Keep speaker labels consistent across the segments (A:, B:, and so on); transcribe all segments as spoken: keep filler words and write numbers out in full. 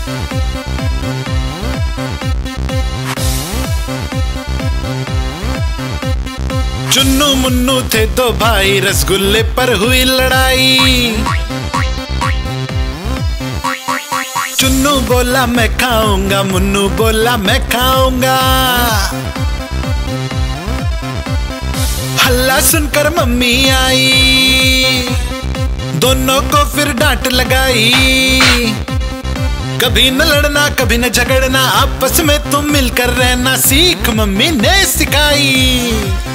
A: चुन्नू मुन्नू थे दो भाई, रसगुल्ले पर हुई लड़ाई। चुन्नू बोला मैं खाऊंगा, मुन्नू बोला मैं खाऊंगा। हल्ला सुनकर मम्मी आई, दोनों को फिर डांट लगाई। कभी न लड़ना कभी न झगड़ना, आपस में तुम मिलकर रहना सीख मम्मी ने सिखाई।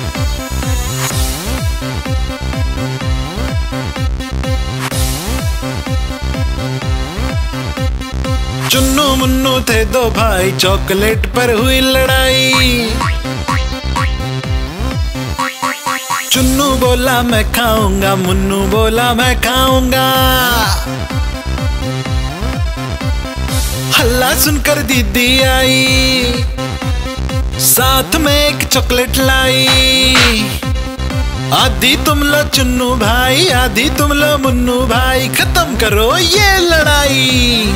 A: चुन्नू मुन्नू थे दो भाई, चॉकलेट पर हुई लड़ाई। चुन्नू बोला मैं खाऊंगा, मुन्नू बोला मैं खाऊंगा। हल्ला सुनकर दीदी आई, साथ में एक चॉकलेट लाई। आधी तुम लो चुन्नू भाई, आधी तुम लो मुन्नू भाई, खत्म करो ये लड़ाई।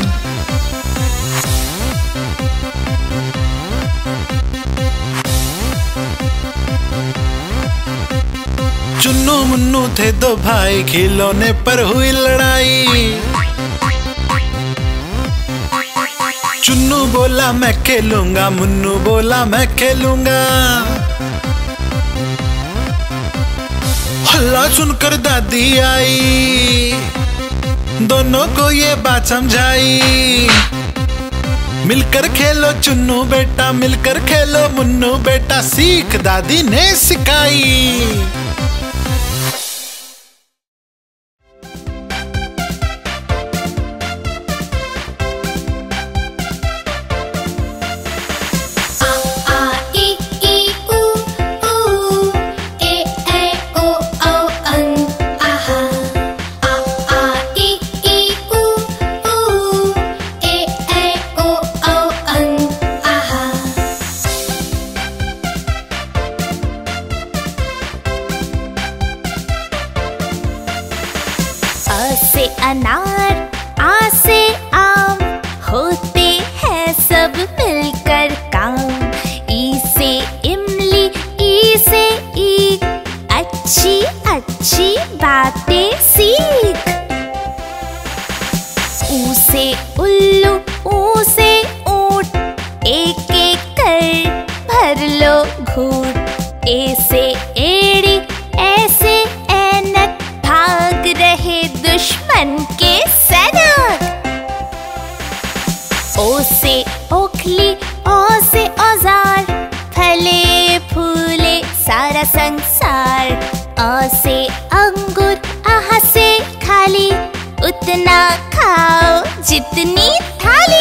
A: चुन्नू मुन्नू थे दो भाई, खिलौने पर हुई लड़ाई। चुन्नू बोला मैं खेलूंगा, मुन्नू बोला मैं खेलूंगा। हल्ला सुनकर दादी आई, दोनों को ये बात समझाई। मिलकर खेलो चुन्नू बेटा, मिलकर खेलो मुन्नू बेटा, सीख दादी ने सिखाई।
B: से अनार, आ से आम, होते हैं सब मिलकर काम। ई से इमली, ई से ईख, अच्छी अच्छी बातें सीख। ऊ से उल्लू, ऊ से ऊंट, एक एक कर भर लो घूंट। ए से एड़ी, ऐसे ऐनक, भाग रहे दुश्मन के सैनिक। ओ से ओखली, ओ से औजार, फले फूले सारा संसार। आ से अंगूर, आह से खाली, उतना खाओ जितनी थाली।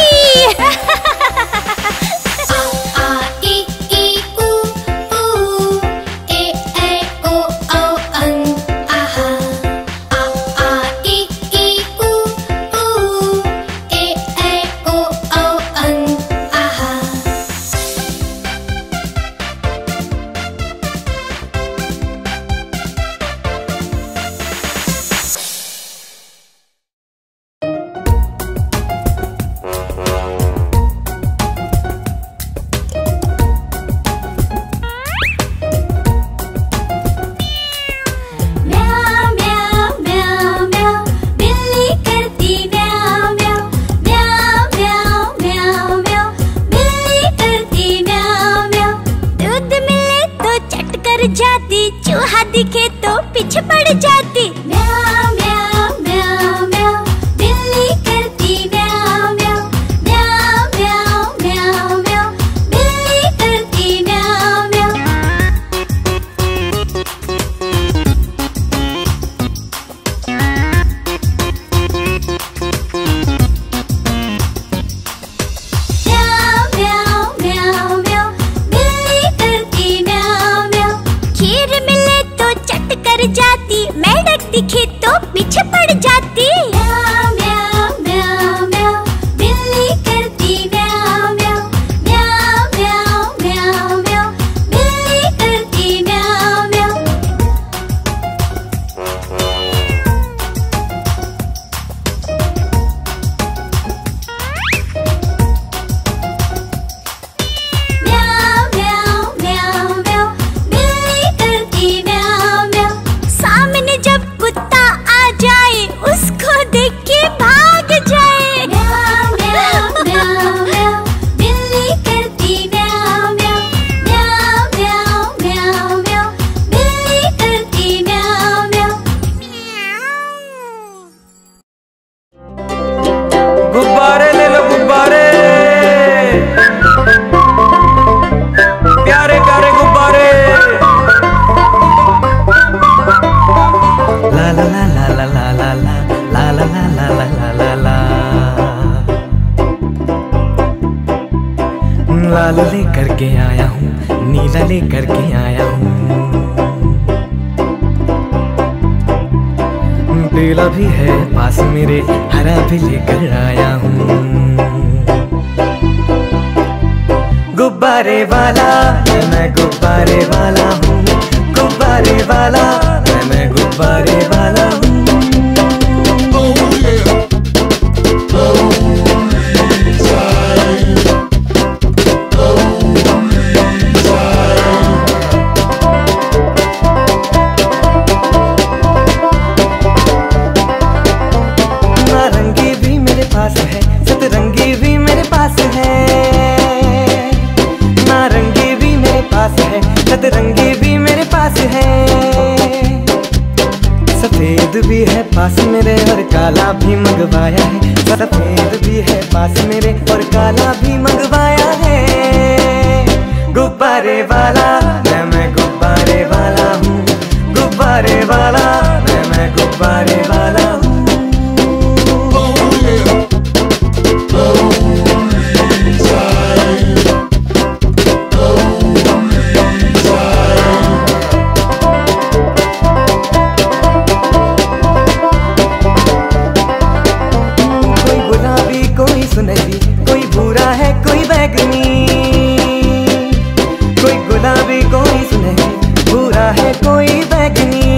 C: लाल लेकर के आया हूँ, नीला लेकर के आया हूँ, पीला भी है पास मेरे, हरा भी लेकर आया हूँ। गुब्बारे वाला मैं गुब्बारे वाला हूँ, गुब्बारे वाला मैं गुब्बारे वाला हूँ। नारंगी भी मेरे पास है, सतरंगी भी मेरे पास है, नारंगी भी मेरे पास है, सतरंगी भी मेरे पास है, सफेद भी है पास मेरे और काला भी मंगवाया है, सफेद भी है पास मेरे और काला भी मंगवाया है। गुब्बारे वाला मैं मैं गुब्बारे वाला हूँ, गुब्बारे वाला मैं मैं गुब्बारे वाला हूँ। सुनहरी कोई भूरा है कोई बैगनी, कोई गुलाबी कोई सुनहरी, भूरा है कोई बैगनी।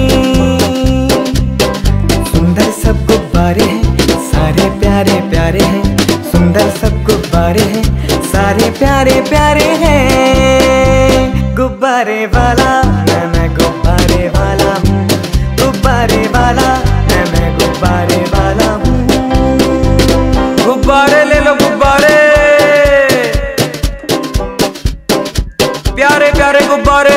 C: सुंदर सब गुब्बारे हैं सारे प्यारे प्यारे हैं, सुंदर सब गुब्बारे हैं सारे प्यारे प्यारे हैं। गुब्बारे वाला मैं मैं गुब्बारे वाला हूँ, गुब्बारे वाला मैं मैं गुब्बारे वाला हूँ। गुब्बारे ले लो गुब्बारे, प्यारे प्यारे गुब्बारे।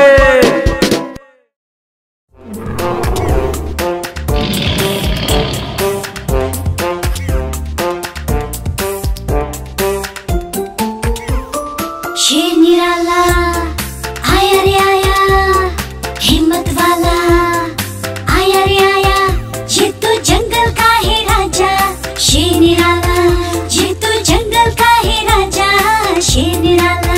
B: शेर निराला आया रे आया, हिम्मत वाला आया रे आया, ये तो जंगल का है राजा। शेर निराला ये तो जंगल का है राजा, शेर निराला।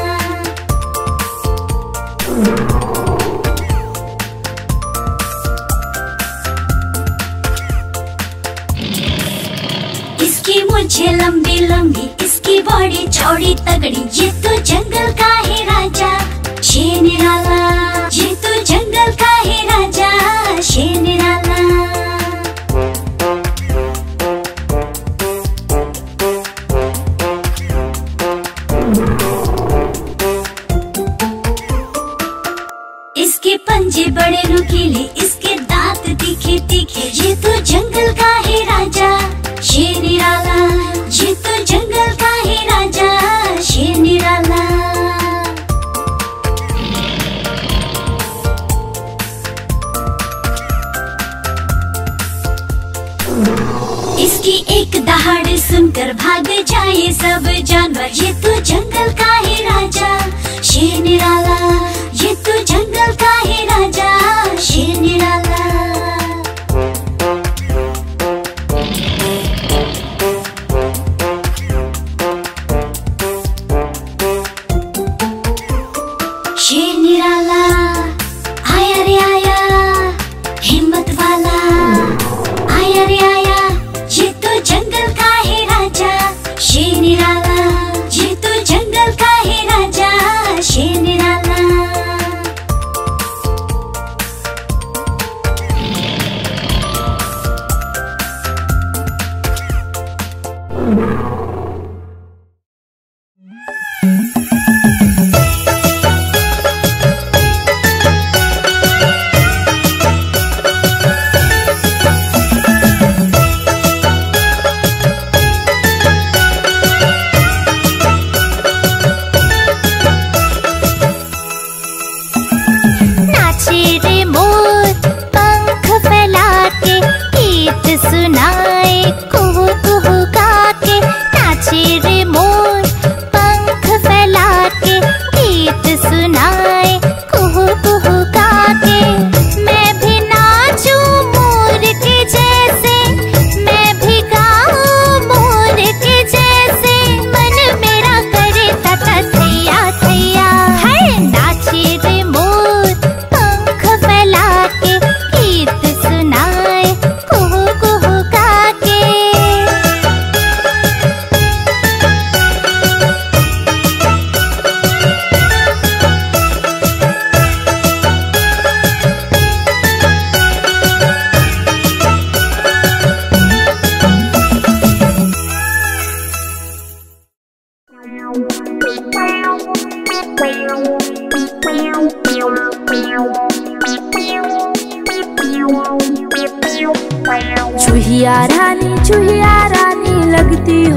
B: इसकी मूंछें लंबी लंबी, इसकी बॉडी चौड़ी तगड़ी, ये तो जंगल का है राजा। शेर निराला ये तो जंगल का है राजा, शेर निराला। इसके पंजे बड़े नुकीले, इसके दांत तीखे तीखे, ये तो जंगल का है राजा। शेर निराला ये तो जंगल का है राजा, शेर निराला। इसकी एक दहाड़ सुनकर भाग जाए सब जानवर, ये तो जंगल का है राजा। शेर निराला ये तो जंगल का है राजा, शेर निराला। शेर निराला आया रे आया, हिम्मत वाला आया रे आया, ये तो जंगल का है राजा। शेर निराला ये तो जंगल का है राजा, शेर निराला।
D: सुनाए कुहू कुहू गा के।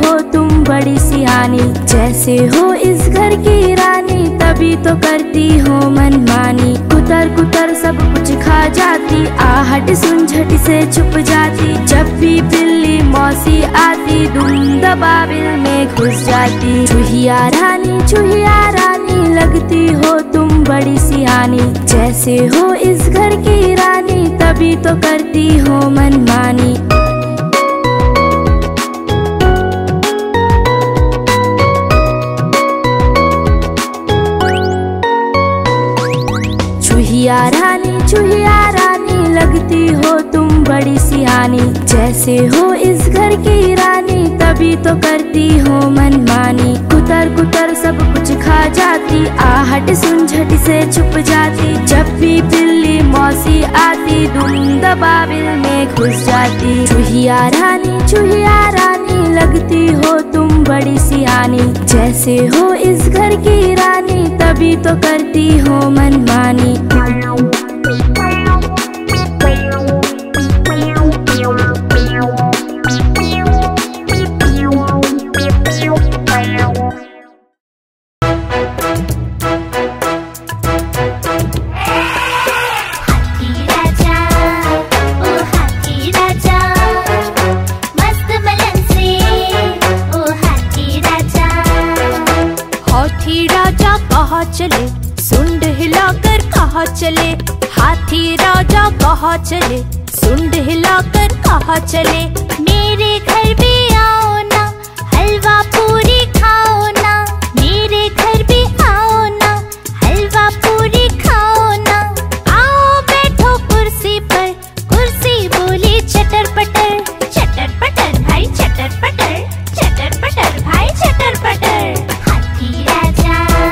D: हो तुम बड़ी सियानी, जैसे हो इस घर की रानी, तभी तो करती हो मनमानी। कुतर कुतर सब कुछ खा जाती, आहट सुन झट से छुप जाती। जब भी बिल्ली मौसी आती, धुन दबाबिल में घुस जाती। चूहिया रानी चूहिया रानी, लगती हो तुम बड़ी सियानी, जैसे हो इस घर की रानी, तभी तो करती हो मनमानी। चूहिया रानी चूहिया रानी, लगती हो तुम बड़ी सियानी, जैसे हो इस घर की रानी, तभी तो करती हो मनमानी। कुतर कुतर सब कुछ खा जाती, आहट सुन झट से छुप जाती। जब भी बिल्ली मौसी आती, धुन दबाबिल में घुस जाती। चूहिया रानी चूहिया रानी, लगती हो तुम बड़ी सियानी, जैसे हो इस घर की रानी, तभी तो करती हो मनमानी।
E: चले सुंड हिलाकर कहाँ चले, हाथी राजा कहाँ चले, सुंड हिलाकर कहाँ चले। मेरे घर भी आओ ना, हलवा पूरी खाओ ना, मेरे घर भी आओ ना, हलवा पूरी खाओ ना। आओ बैठो कुर्सी पर, कुर्सी बोली चटर पटर, चटर पटर भाई चटर पटर, चटर पटर भाई चटर पटर। हाथी राजा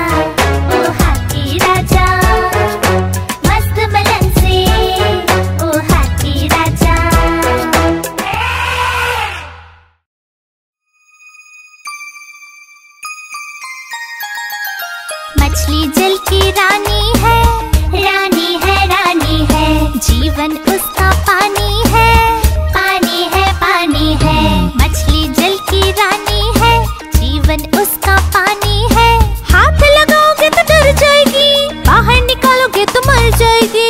E: मछली जल की रानी है, रानी है रानी है, जीवन उसका पानी है, पानी है पानी है। मछली जल की रानी है, जीवन उसका पानी है। हाथ लगाओगे तो डर जाएगी, बाहर निकालोगे तो मर जाएगी,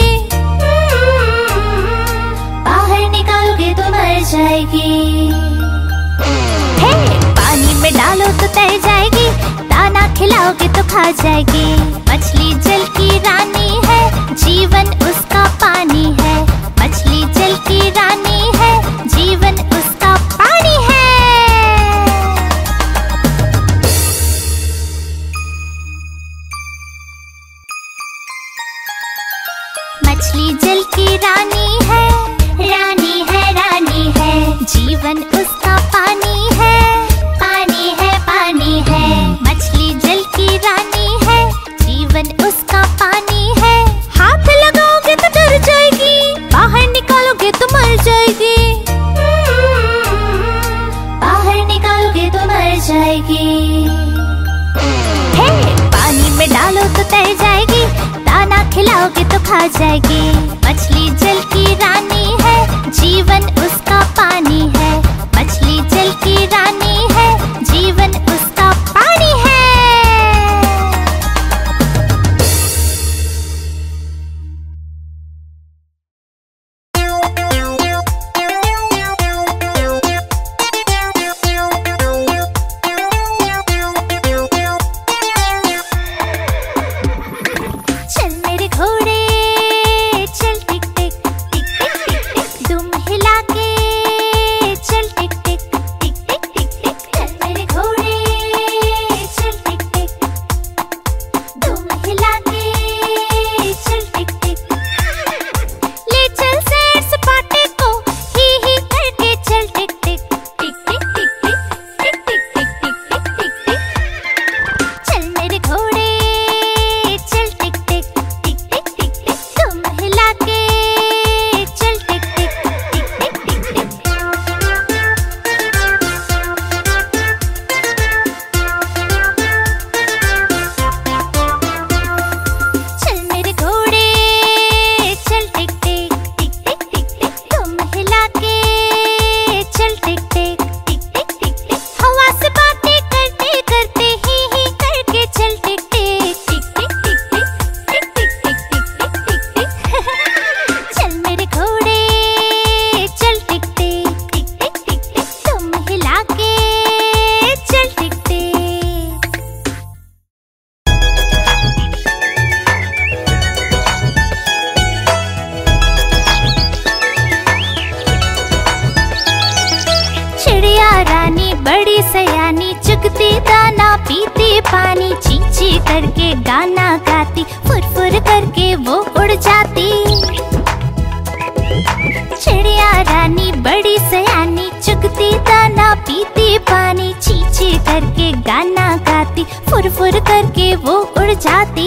E: बाहर निकालोगे तो मर जाएगी। हे पानी में डालो तो तैर जाएगी, दाना खिलाओगे तो खा जाएगी। मछली जल की रानी है, जीवन उसका पानी है, मछली जल की रानी है, जीवन उसका पानी है। मछली जल की रानी है, रानी है रानी है, जीवन उसका पानी है, पानी है पानी है। मछली जल की रानी है, जीवन उसका पानी है। हाथ लगाओगे तो डर जाएगी, बाहर निकालोगे तो मर जाएगी, बाहर निकालोगे तो मर जाएगी। हे पानी में डालो तो तैर जाएगी, दाना खिलाओगे तो खा जाएगी। मछली जल की रानी है, जीवन उसका पानी है, मछली जल की रानी है, जीवन उसका पानी है। चल मेरे घोड़े चल टिक टिक टिक टिक टिक टिक, दुम हिला के चल टिक करके वो उड़ जाती। चिड़िया रानी बड़ी सयानी, चुगती दाना पीती पानी, चींची करके गाना गाती, फुर फुर करके वो उड़ जाती।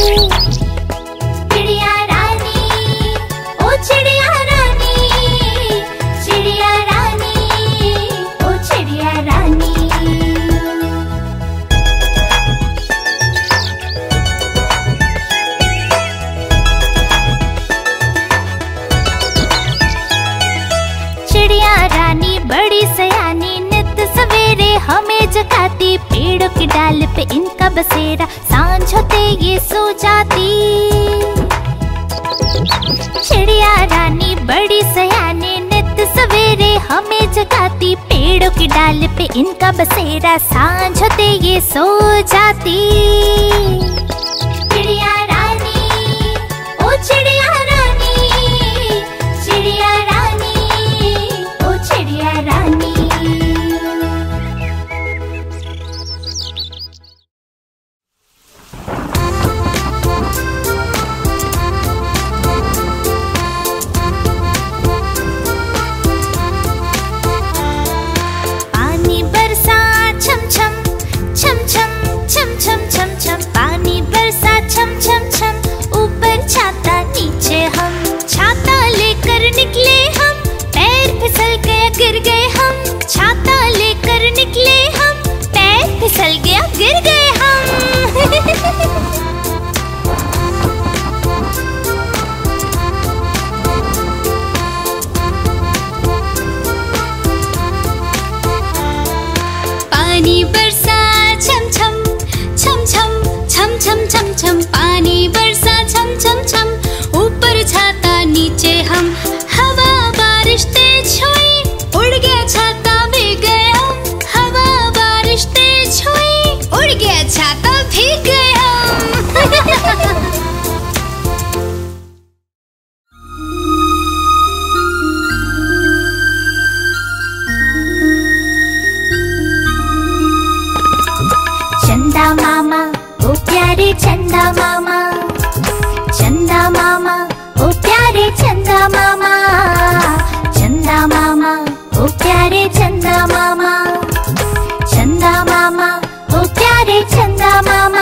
E: चिड़िया रानी, ओ चिड़िया रानी, चिड़िया रानी, ओ चिड़िया रानी। चिड़िया रानी बड़ी सयानी, नित सवेरे हमें जगाती, पेड़ों की डाल पे इनका बसेरा, सांझ होते ये सो जाती। चिड़िया रानी बड़ी सयानी, नित सवेरे हमें जगाती, पेड़ों की डाल पे इनका बसेरा, सांझ होते ये सो जाती। चिड़िया रानी, ओ चिड़िया रानी, चिड़िया रानी, ओ चिड़िया रानी। पानी बरसा छम छम छम छम छम छम छम छम, पानी बरसा छम छम छम, ऊपर छाता नीचे हम, छाता लेकर निकले हम, पैर फिसल गया गिर गए हम, छाता लेकर निकले हम, पैर फिसल गया गिर गए हम। पानी बरसा छम छम छम छम छम छम छम छम, पानी बरसा छम छम छम, ऊपर छाता नीचे हम, हवा बारिश तेज हुई, उड़ गया छाता भीग गए हम, हवा बारिश तेज हुई, उड़ गया छाता भीग गए हम। चंदा मामा, ओ प्यारे चंदा मामा, चंदा मामा, ओ प्यारे चंदा मामा, चंदा मामा, ओ प्यारे चंदा मामा, चंदा मामा, ओ प्यारे चंदा मामा।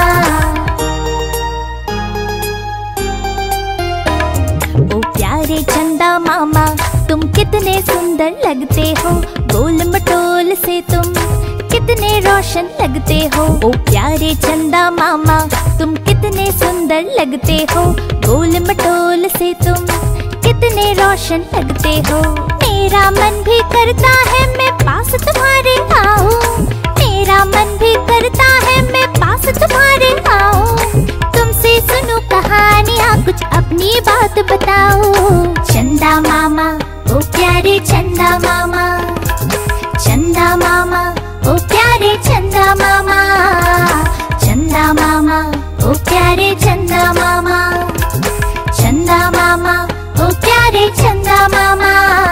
E: ओ प्यारे चंदा मामा, तुम कितने सुंदर लगते हो, गोल मटोल से तुम कितने रोशन लगते हो। ओ प्यारे चंदा मामा, तुम कितने सुंदर लगते हो, गोल मटोल से तुम कितने रोशन लगते हो। मेरा मन भी करता है मैं पास तुम्हारे आऊं, मेरा मन भी करता है मैं पास तुम्हारे आऊं, तुमसे सुनूं कहानियाँ कुछ अपनी बात बताओ। चंदा मामा, ओ प्यारे चंदा मामा, चंदा मामा, ओ प्यारे चंदा मामा, चंदा मामा, ओ प्यारे चंदा मामा, चंदा मामा, ओ प्यारे चंदा मामा।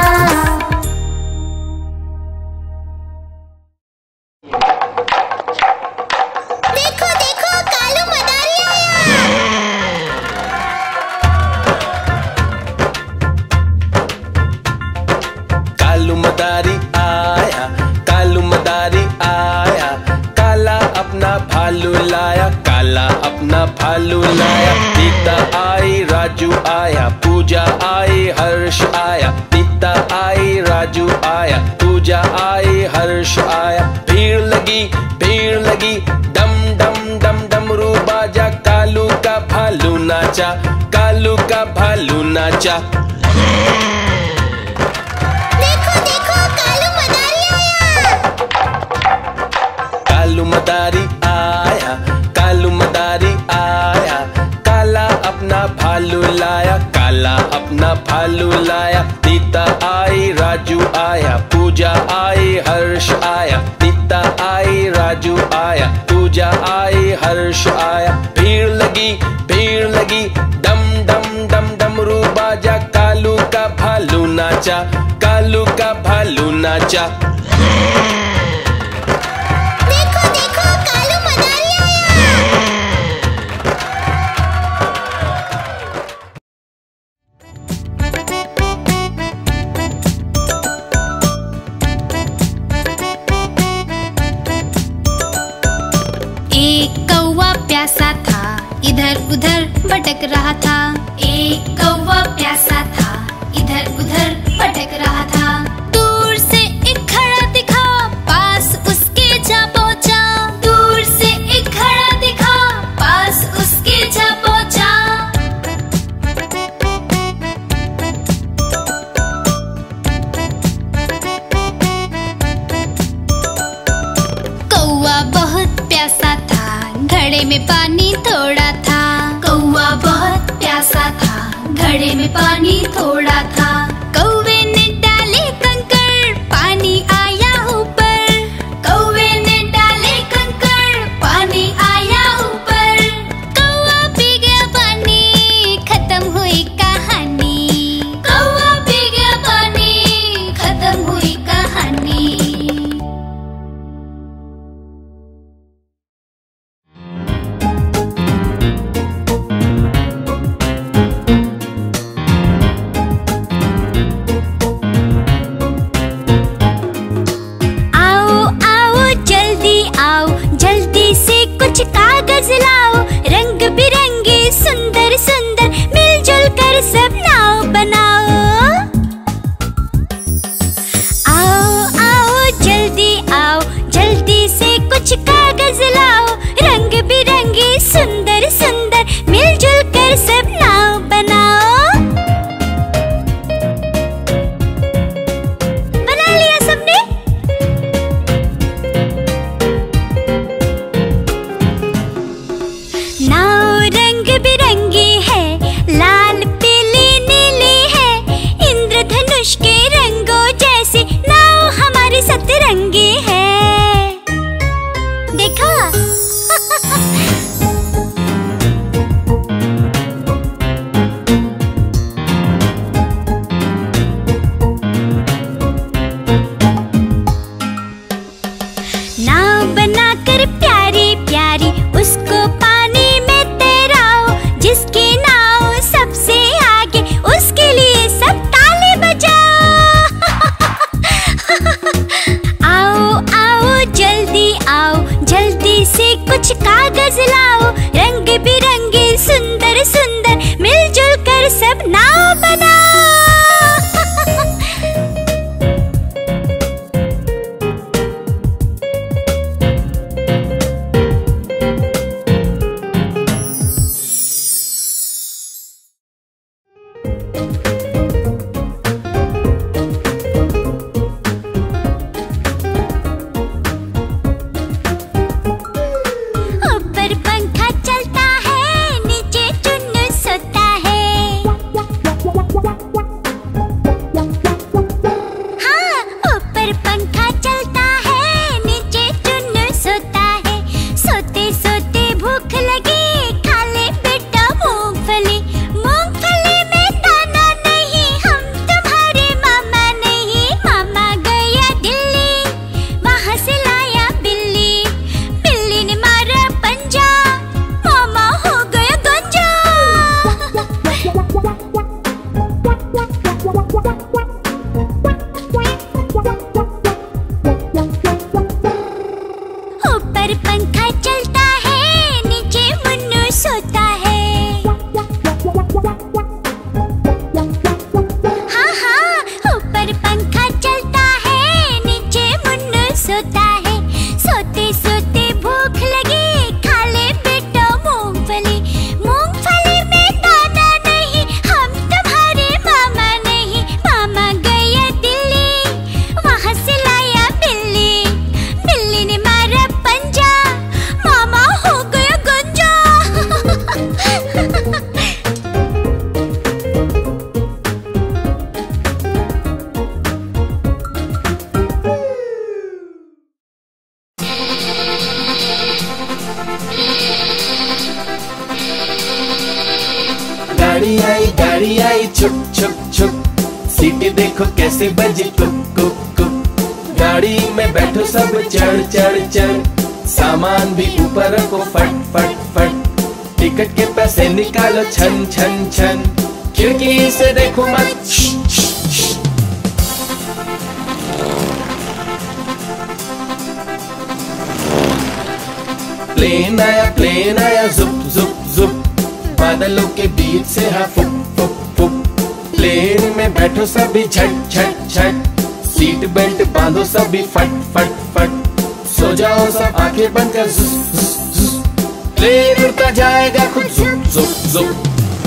E: देखो देखो कालू मदारी आया।
F: कालू मदारी आया, कालू मदारी आया, काला अपना भालू लाया, काला अपना भालू लाया। सीता आई, राजू आया, पूजा आई, हर्ष आया, सीता आई, राजू आया, पूजा आई, हर्ष आया। भीड़ लगी, भीड़ लगी, डम डम डम डमरू बाजा, कालू का भालू नाचा, कालू का भालू नाचा। कालू मदारी आया, कालू मदारी आया, काला अपना भालू लाया, काला अपना भालू लाया। सीता आई, राजू आया, पूजा आई, हर्ष आया, सीता आई, राजू आया, पूजा आई, हर्ष आया। भीड़ लगी, भीड़ लगी, डम डम डम डमरू बाजा, कालू का भालू नाचा, कालू का भालू नाचा।
E: एक कौवा प्यासा था, इधर उधर भटक रहा था। एक कौवा प्यासा था, इधर उधर भटक रहा था। दूर से एक घड़ा दिखा, पास उसके जा पहुंचा। दूर से एक घड़ा दिखा, पास उसके जा पहुंचा। कौवा बहुत प्यासा था, घड़े में पानी थोड़ा था। कौवा बहुत प्यासा था, घड़े में पानी थोड़ा था। कौवे ने डाले कंकड़, पानी आया ऊपर। कौवे ने डाले कंकड़, पानी आया ऊपर। कौवा पी गया पानी, खत्म हुई कहानी। कौवा पी गया पानी, खत्म हुई कहानी। कागज लाओ, रंग बिरंगे सुंदर सुंदर, मिलजुल कर सब नाव बनाओ। आओ आओ जल्दी आओ, जल्दी से कुछ कागज लाओ, रंग बिरंगे सुंदर सुंदर, मिलजुल कर सब नाव बनाओ। बना लिया सबने? नाव रंग बिरंगी है, लाल पीली नीली है, इंद्रधनुष के रंगों जैसी नाव हमारी सतरंगी है। देखा? नाव बनाकर प्यारी प्यारी उसको पानी में तैराओ। जिसकी नाव सबसे आगे, उसके लिए सब ताली बजाओ। आओ आओ जल्दी आओ, जल्दी से कुछ कागज लाओ, रंग बिरंगे सुंदर सुंदर, मिलजुल कर सब नाव बनाओ। ऊपर पंखा चलता है, नीचे चुन्नू सोता है। हाँ, ऊपर पंखा चलता है, नीचे चुन्नू सोता है। सोते सोते भूख लगी, खा ले बेटा मूंगफली। मूंगफली में दाना नहीं, हम तुम्हारे मामा नहीं। मामा गया दिल्ली, वहाँ से लाया बिल्ली। बिल्ली ने मारा पंजा, मामा हो गया गंजा। ऊपर पंखा चलता है, नीचे मुन्नू सोता है। हाँ हाँ, ऊपर पंखा चलता है, नीचे मुन्नू सोता है। सोते सोते भूख लगी, खा ले बेटा मूंगफली। मूंगफली में दाना नहीं, हम तुम्हारे मामा नहीं। मामा गया दिल्ली, वहाँ से लाया बिल्ली। बिल्ली ने मारा पंजा, मामा हो गया गंजा।
F: गाड़ी आई गाड़ी आई छुक छुक छुक, सीटी देखो कैसे बजी कुक कुक कुक। गाड़ी में बैठो सब चढ़ चढ़ चढ़, सामान भी ऊपर रखो फट फट फट। टिकट के पैसे निकालो छन छन छन, खिड़की से देखो मत। प्लेन आया प्लेन आया जुप जुप जुप, बादलों के बीच से हाँ फुक फुक फुक। प्लेन में बैठो सभी झट झट झट, सीट बेल्ट बांधो सभी फट फट फट। सो जाओ सब आंखें बंद कर जुस जुस जुस, प्लेन उड़ता जाएगा खुद जुप जुप जुप।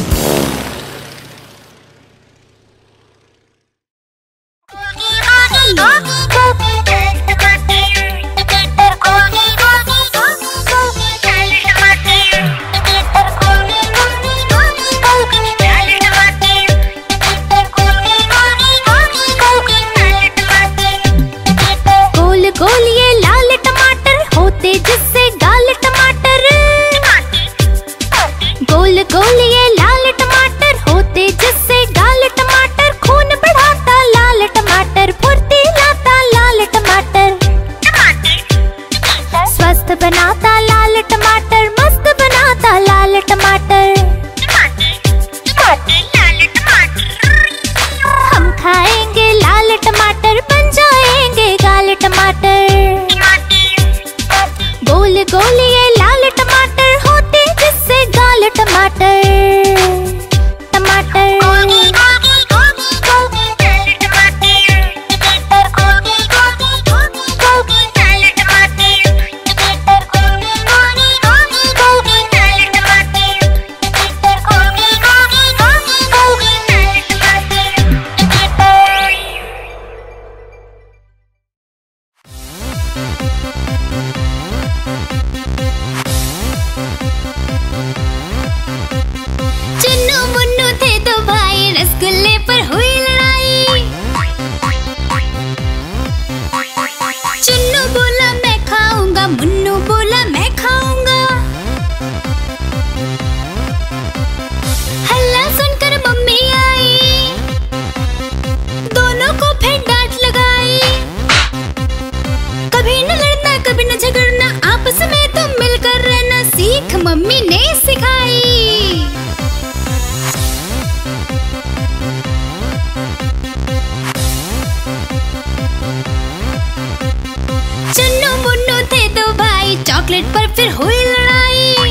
E: चॉकलेट पर फिर हुई लड़ाई।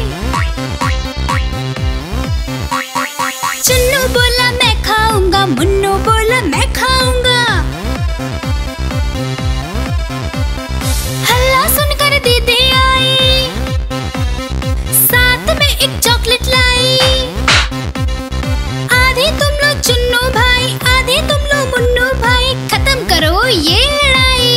E: चुन्नू बोला मैं खाऊंगा, मुन्नू बोला मैं खाऊंगा। हल्ला सुनकर दीदी आई, साथ में एक चॉकलेट लाई। आधे तुम लो चुन्नू भाई, आधे तुम लो मुन्नू भाई, खत्म करो ये लड़ाई।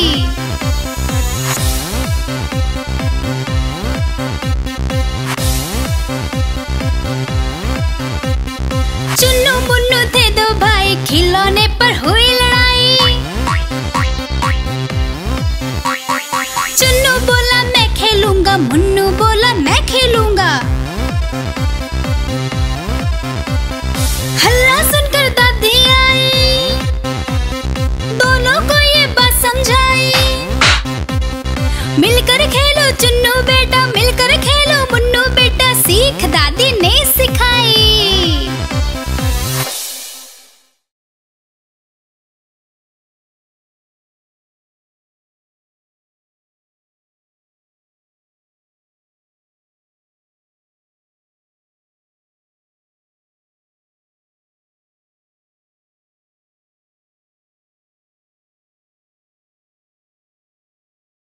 E: चुन्नू मुन्नू थे दो भाई, खिलौने पर हुई लड़ाई। चुन्नू बोला मैं खेलूंगा, मुन्नू बोला मैं खेलूंगा। हल्ला सुनकर दादी आई, दोनों को ये बात समझाई। मिलकर खेलो चुन्नू बेटा, मिलकर खेलो मुन्नू बेटा, सीख दादी ने सिखाई।